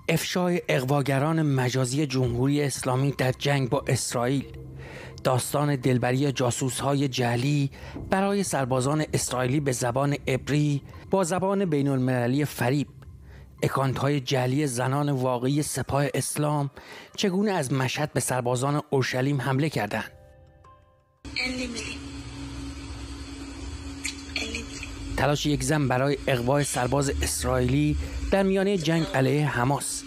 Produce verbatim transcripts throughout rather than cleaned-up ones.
افشای اغواگران مجازی جمهوری اسلامی در جنگ با اسرائیل، داستان دلبری جاسوس‌های جعلی برای سربازان اسرائیلی به زبان عبری با زبان بین المللی فریب، اکانت‌های جعلی زنان واقعی سپاه اسلام چگونه از مشهد به سربازان اورشلیم حمله کردند. تلاش یک زن برای اغوای سرباز اسرائیلی در میانه جنگ علیه حماس.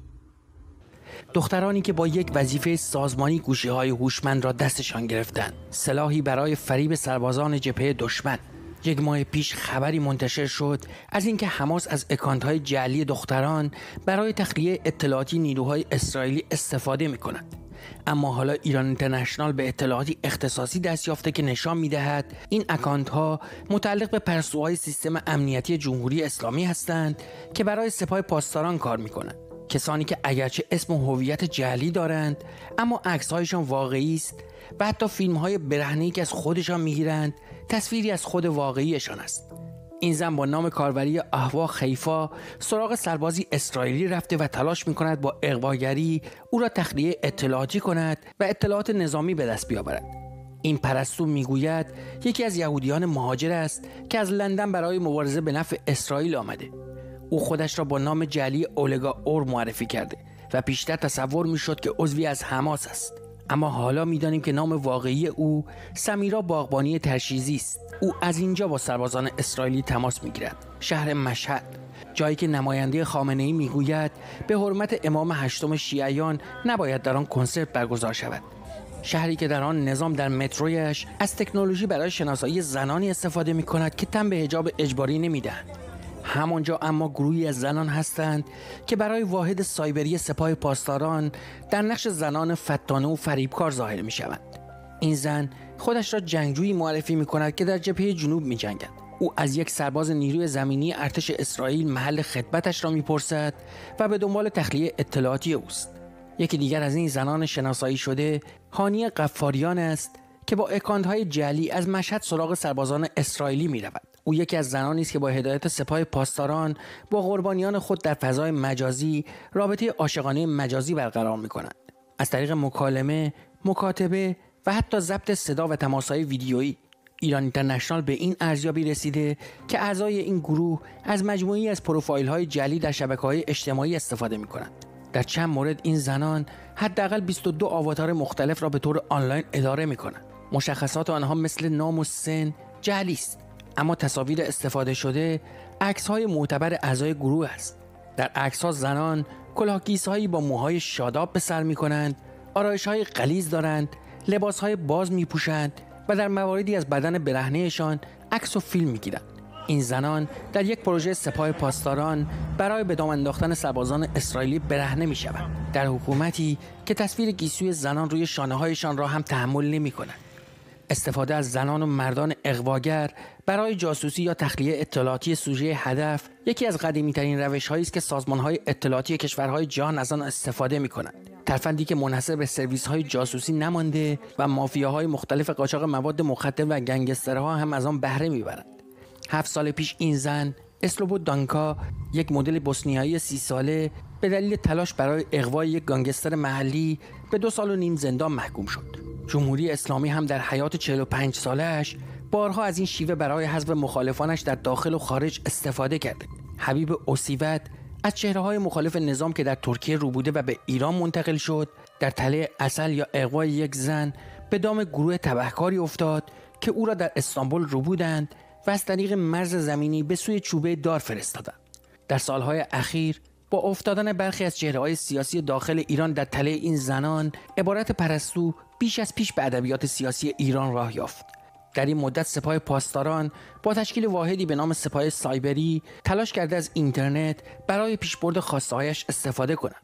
دخترانی که با یک وظیفه سازمانی گوشی‌های هوشمند را دستشان گرفتند، سلاحی برای فریب سربازان جبهه دشمن. یک ماه پیش خبری منتشر شد از اینکه حماس از اکانت‌های جعلی دختران برای تخلیه اطلاعاتی نیروهای اسرائیلی استفاده می‌کند. اما حالا ایران اینترنشنال به اطلاعاتی اختصاصی دست یافته که نشان می‌دهد این اکانت‌ها متعلق به پرسوهای سیستم امنیتی جمهوری اسلامی هستند که برای سپاه پاسداران کار می‌کنند. کسانی که اگرچه اسم و هویت جعلی دارند اما عکس‌هایشان واقعی است و حتی فیلم‌های برهنه‌ای که از خودشان می‌گیرند تصویری از خود واقعیشان است. این زن با نام کاربری اهوا خیفا سراغ سربازی اسرائیلی رفته و تلاش می‌کند با اغواگری او را تخلیه اطلاعاتی کند و اطلاعات نظامی به دست بیاورد. این پرستو میگوید یکی از یهودیان مهاجر است که از لندن برای مبارزه به نفع اسرائیل آمده. او خودش را با نام جعلی اولگا اور معرفی کرده و بیشتر تصور میشد که عضوی از حماس است. اما حالا میدانیم که نام واقعی او سمیرا باغبانی ترشیزی است. او از اینجا با سربازان اسرائیلی تماس میگیرد. شهر مشهد، جایی که نماینده خامنه‌ای میگوید به حرمت امام هشتم شیعیان نباید در آن کنسرت برگزار شود. شهری که در آن نظام در مترویش از تکنولوژی برای شناسایی زنانی استفاده میکند که تن به حجاب اجباری نمیدهند. همانجا اما گروهی از زنان هستند که برای واحد سایبری سپاه پاسداران در نقش زنان فتانه و فریبکار ظاهر می شوند. این زن خودش را جنگجویی معرفی می کند که در جبهه جنوب می جنگد. او از یک سرباز نیروی زمینی ارتش اسرائیل محل خدمتش را می پرسد و به دنبال تخلیه اطلاعاتی اوست. یکی دیگر از این زنان شناسایی شده هانی غفاریان است که با اکانت‌های جعلی از مشهد سراغ سربازان اسرائیلی می رود. او یکی از زنانی است که با هدایت سپاه پاسداران با قربانیان خود در فضای مجازی رابطه عاشقانه مجازی برقرار می‌کنند. از طریق مکالمه، مکاتبه و حتی ضبط صدا و تماس‌های ویدیویی. ایران اینترنشنال به این ارزیابی رسیده که اعضای این گروه از مجموعی از پروفایل‌های جعلی در شبکه‌های اجتماعی استفاده می‌کنند. در چند مورد این زنان حداقل بیست و دو آواتار مختلف را به طور آنلاین اداره می‌کنند. مشخصات آنها مثل نام و سن جعلی است. اما تصاویر استفاده شده عکس‌های معتبر اعضای گروه است. در عکس‌ها زنان کلاهگیس‌هایی با موهای شاداب به سر می‌کنند، آرایش‌های غلیظ دارند، لباس‌های باز می‌پوشند و در مواردی از بدن برهنه‌شان عکس و فیلم می‌گیرند. این زنان در یک پروژه سپاه پاسداران برای به دام انداختن سربازان اسرائیلی برهنه می‌شوند، در حکومتی که تصویر گیسوی زنان روی شانه‌هایشان را هم تحمل نمی‌کند. استفاده از زنان و مردان اغواگر برای جاسوسی یا تخلیه اطلاعاتی سوژه هدف یکی از قدیمی‌ترین روش‌هایی است که سازمان‌های اطلاعاتی کشورهای جهان از آن استفاده می‌کنند. ترفندی که منحصر به سرویس‌های جاسوسی نمانده و مافیاهای مختلف قاچاق مواد مخدر و گنگسترها هم از آن بهره می‌برند. هفت سال پیش این زن اسلوبو دانکا، یک مدل بوسنیایی سی ساله، به دلیل تلاش برای اغوای یک گانگستر محلی به دو سال و نیم زندان محکوم شد. جمهوری اسلامی هم در حیات چهل و پنج ساله‌اش بارها از این شیوه برای حذف مخالفانش در داخل و خارج استفاده کرده. حبیب اوسیوت از چهره‌های مخالف نظام که در ترکیه رو بوده و به ایران منتقل شد، در تله عسل یا اغوای یک زن به دام گروه تبهکاری افتاد که او را در استانبول رو بودند و از طریق مرز زمینی به سوی چوبه دار فرستادند. در سالهای اخیر با افتادن برخی از چهره‌های سیاسی داخل ایران در تله این زنان، عبارت پرستو بیش از پیش به ادبیات سیاسی ایران راه یافت. در این مدت سپاه پاسداران با تشکیل واحدی به نام سپاه سایبری تلاش کرده از اینترنت برای پیشبرد خواسته‌هایش استفاده کند.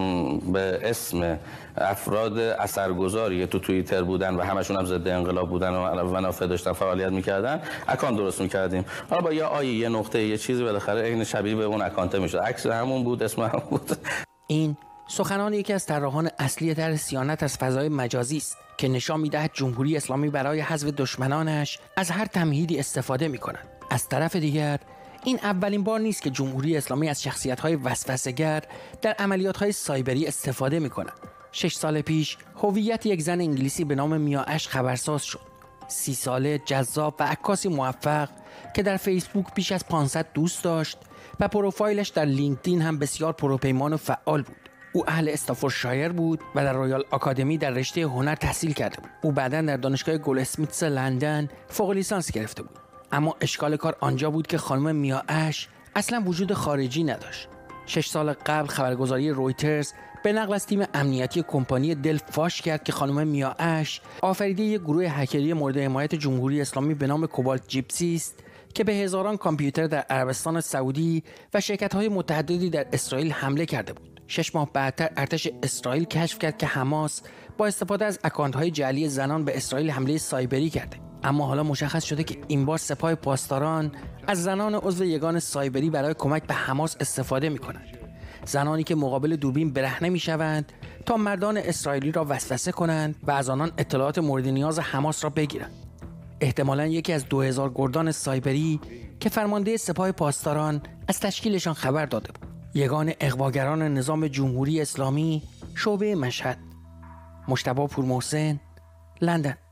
به اسم افراد اثرگذاری تو توییتر بودن و همشون هم ضد انقلاب بودن و منافع داشتن فعالیت می‌کردن، اکانت درست می‌کردیم. حالا با یه آیه، یه نقطه، یه چیزی بالاخره عین شبیه به اون اکانت میشد. عکس همون بود، اسم همون بود. این سخنان یکی از طراحان اصلی طرح صیانت از فضای مجازی است که نشان می‌دهد جمهوری اسلامی برای حذف دشمنانش از هر تمهیدی استفاده می‌کند. از طرف دیگر این اولین بار نیست که جمهوری اسلامی از شخصیت‌های وسوسه‌گر در عملیات‌های سایبری استفاده می‌کند. شش سال پیش هویت یک زن انگلیسی به نام میا اش خبرساز شد. سی ساله، جذاب و عکاسی موفق که در فیسبوک بیش از پانصد دوست داشت و پروفایلش در لینکدین هم بسیار پروپیمان و فعال بود. او اهل استافورشایر بود و در رویال آکادمی در رشته هنر تحصیل کرده بود. او بعداً در دانشگاه گل اسمیتس لندن فوق لیسانس گرفته بود. اما اشکال کار آنجا بود که خانم میا اش اصلا وجود خارجی نداشت. شش سال قبل خبرگزاری رویترز به نقل از تیم امنیتی کمپانی دل فاش کرد که خانم میا اش آفریده یک گروه هکری مورد حمایت جمهوری اسلامی به نام کوبالت جیپسی است که به هزاران کامپیوتر در عربستان سعودی و شرکت‌های متعددی در اسرائیل حمله کرده بود. شش ماه بعدتر ارتش اسرائیل کشف کرد که حماس با استفاده از اکانت‌های جعلی زنان به اسرائیل حمله سایبری کرده. اما حالا مشخص شده که این بار سپاه پاسداران از زنان عضو یگان سایبری برای کمک به حماس استفاده می‌کنند. زنانی که مقابل دوربین برهنه می‌شوند تا مردان اسرائیلی را وسوسه کنند و از آنان اطلاعات مورد نیاز حماس را بگیرند. احتمالاً یکی از دو هزار گردان سایبری که فرمانده سپاه پاسداران از تشکیلشان خبر داده بود. یگان اغواگران نظام جمهوری اسلامی، شعبه مشهد. مجتبی پورمحسن، لندن.